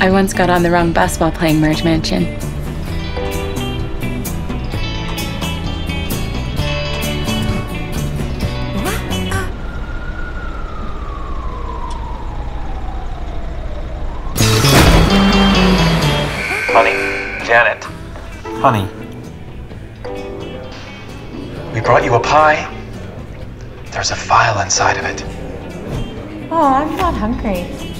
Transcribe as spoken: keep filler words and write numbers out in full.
I once got on the wrong bus while playing Merge Mansion. Honey, Janet. Honey. We brought you a pie. There's a file inside of it. Oh, I'm not hungry.